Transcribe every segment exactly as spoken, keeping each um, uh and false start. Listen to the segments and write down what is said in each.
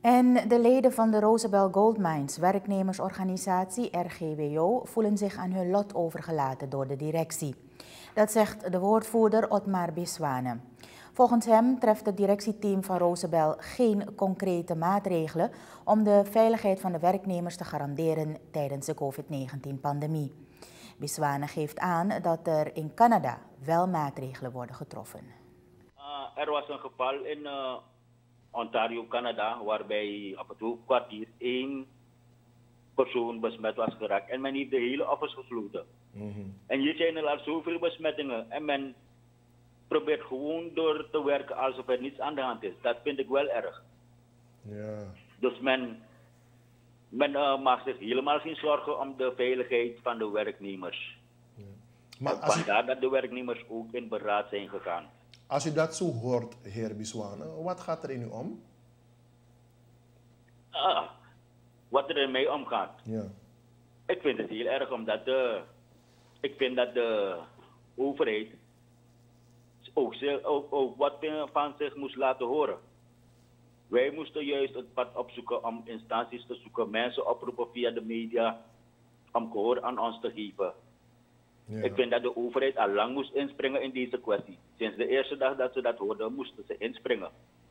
En de leden van de Rosebel Gold Mines werknemersorganisatie R G W O voelen zich aan hun lot overgelaten door de directie. Dat zegt de woordvoerder Otmar Biswane. Volgens hem treft het directieteam van Rosebel geen concrete maatregelen om de veiligheid van de werknemers te garanderen tijdens de COVID negentien pandemie. Biswane geeft aan dat er in Canada wel maatregelen worden getroffen. Uh, er was een geval in uh, Ontario, Canada, waarbij op het hoofdkwartier één persoon besmet was geraakt en men heeft de hele office gesloten. Mm-hmm. En hier zijn er al zoveel besmettingen en men probeert gewoon door te werken alsof er niets aan de hand is. Dat vind ik wel erg. Ja. Dus men, men uh, maakt zich helemaal geen zorgen om de veiligheid van de werknemers. Ja. Maar als vandaar u, dat de werknemers ook in beraad zijn gegaan. Als u dat zo hoort, heer Biswane, wat gaat er in u om? Ah, wat er in mij omgaat? Ja. Ik vind het heel erg omdat de, ik vind dat de overheid ook, ook, ook wat van zich moest laten horen. Wij moesten juist het pad opzoeken om instanties te zoeken, mensen oproepen via de media om gehoor aan ons te geven. Ja. Ik vind dat de overheid al lang moest inspringen in deze kwestie. Sinds de eerste dag dat ze dat hoorden, moesten ze inspringen.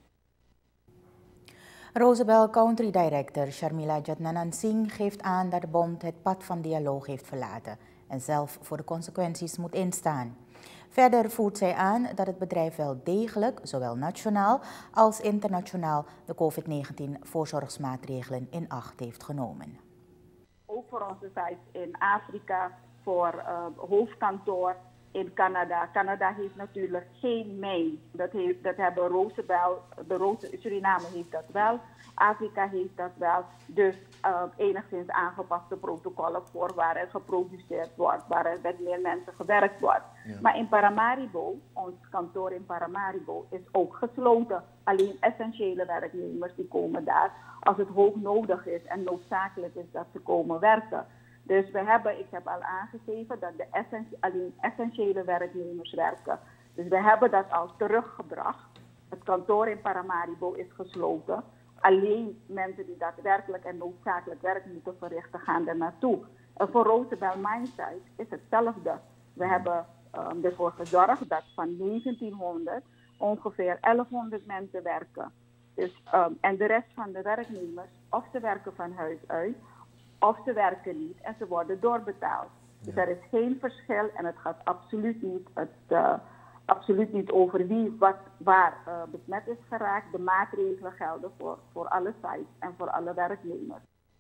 Rosebel Country Director Sharmila Jatnanan Singh geeft aan dat de bond het pad van dialoog heeft verlaten en zelf voor de consequenties moet instaan. Verder voert zij aan dat het bedrijf wel degelijk, zowel nationaal als internationaal, de COVID negentien voorzorgsmaatregelen in acht heeft genomen. Ook voor onze site in Afrika, voor uh, hoofdkantoor in Canada. Canada heeft natuurlijk geen mijn. Dat, heeft, dat hebben Rosebel, de Rose, Suriname heeft dat wel. Afrika heeft dat wel. Dus uh, enigszins aangepaste protocollen voor waar er geproduceerd wordt, waar er met meer mensen gewerkt wordt. Ja. Maar in Paramaribo, ons kantoor in Paramaribo, is ook gesloten. Alleen essentiële werknemers die komen daar als het hoog nodig is en noodzakelijk is dat ze komen werken. Dus we hebben, ik heb al aangegeven dat de essentie, alleen essentiële werknemers werken. Dus we hebben dat al teruggebracht. Het kantoor in Paramaribo is gesloten. Alleen mensen die daadwerkelijk en noodzakelijk werk moeten verrichten gaan er naartoe. En voor Rosebel Minesite is hetzelfde. We hebben um, ervoor gezorgd dat van negentienhonderd ongeveer elfhonderd mensen werken. Dus, um, en de rest van de werknemers, of ze werken van huis uit, of ze werken niet en ze worden doorbetaald. Ja. Dus er is geen verschil en het gaat absoluut niet, het, uh, absoluut niet over wie wat, waar uh, besmet is geraakt. De maatregelen gelden voor, voor alle sites en voor alle werknemers.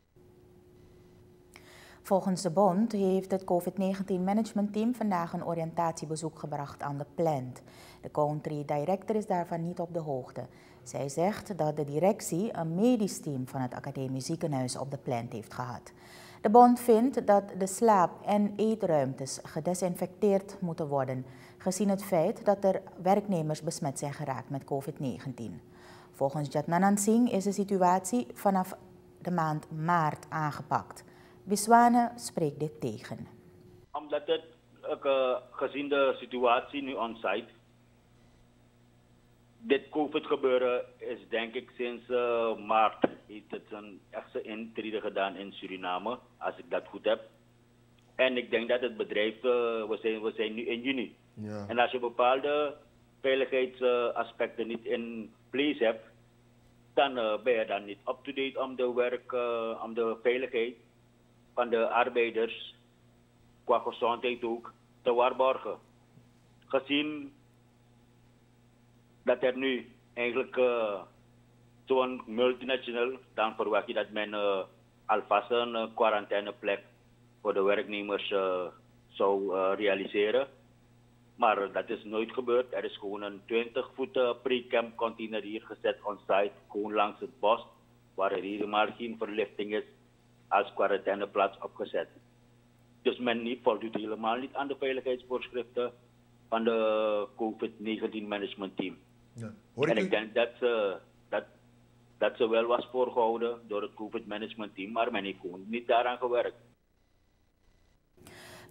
Volgens de bond heeft het COVID negentien managementteam vandaag een oriëntatiebezoek gebracht aan de plant. De country director is daarvan niet op de hoogte. Zij zegt dat de directie een medisch team van het academisch ziekenhuis op de plant heeft gehad. De bond vindt dat de slaap- en eetruimtes gedesinfecteerd moeten worden, gezien het feit dat er werknemers besmet zijn geraakt met COVID negentien. Volgens Jatnanan Singh is de situatie vanaf de maand maart aangepakt. Biswane spreekt dit tegen. Omdat het, uh, gezien de situatie nu on-site, dit COVID-gebeuren is denk ik sinds uh, maart heeft het een echte intrede gedaan in Suriname, als ik dat goed heb. En ik denk dat het bedrijf, uh, we, zijn, we zijn nu in juni. Ja. En als je bepaalde veiligheidsaspecten uh, niet in place hebt, dan uh, ben je dan niet up-to-date om de werk, uh, om de veiligheid van de arbeiders, qua gezondheid ook, te waarborgen. Gezien dat er nu eigenlijk uh, zo'n multinational, dan verwacht je dat men uh, alvast een uh, quarantaineplek voor de werknemers uh, zou uh, realiseren. Maar uh, dat is nooit gebeurd. Er is gewoon een twintig voet uh, pre-camp container hier gezet on-site, gewoon langs het bos, waar er helemaal geen verlichting is, als quarantaineplaats opgezet. Dus men voldoet helemaal niet aan de veiligheidsvoorschriften van de COVID negentien management team. Ja. En ik denk dat ze, dat, dat ze wel was voorgehouden door het COVID management team, maar men heeft gewoon niet daaraan gewerkt.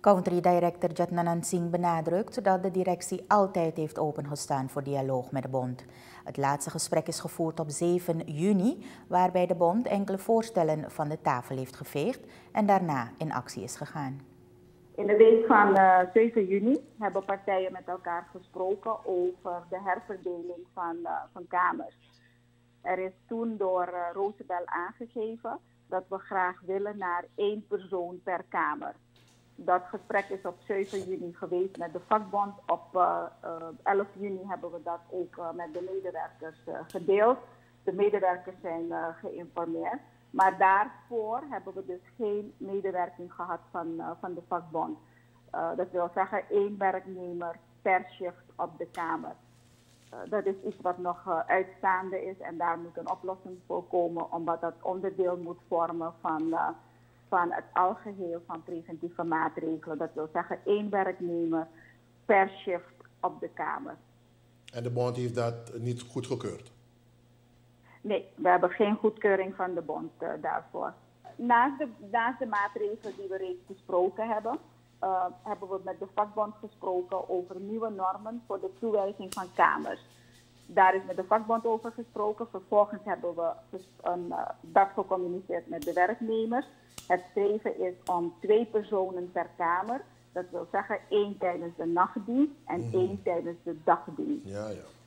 Country Director Jatnanan Singh benadrukt dat de directie altijd heeft opengestaan voor dialoog met de bond. Het laatste gesprek is gevoerd op zeven juni, waarbij de bond enkele voorstellen van de tafel heeft geveegd en daarna in actie is gegaan. In de week van uh, zeven juni hebben partijen met elkaar gesproken over de herverdeling van, uh, van kamers. Er is toen door uh, Roosebel aangegeven dat we graag willen naar één persoon per kamer. Dat gesprek is op zeven juni geweest met de vakbond. Op uh, uh, elf juni hebben we dat ook uh, met de medewerkers uh, gedeeld. De medewerkers zijn uh, geïnformeerd. Maar daarvoor hebben we dus geen medewerking gehad van, uh, van de vakbond. Uh, dat wil zeggen één werknemer per shift op de kamer. Uh, dat is iets wat nog uh, uitstaande is en daar moet een oplossing voor komen, omdat dat onderdeel moet vormen van, uh, van het algeheel van preventieve maatregelen. Dat wil zeggen één werknemer per shift op de kamer. En de bond heeft dat niet goedgekeurd? Nee, we hebben geen goedkeuring van de bond uh, daarvoor. Naast de, naast de maatregelen die we reeds besproken hebben, uh, hebben we met de vakbond gesproken over nieuwe normen voor de toewijzing van kamers. Daar is met de vakbond over gesproken. Vervolgens hebben we een, uh, dat gecommuniceerd met de werknemers. Het streven is om twee personen per kamer. Dat wil zeggen één tijdens de nachtdienst en mm-hmm. één tijdens de dagdienst. Ja, ja.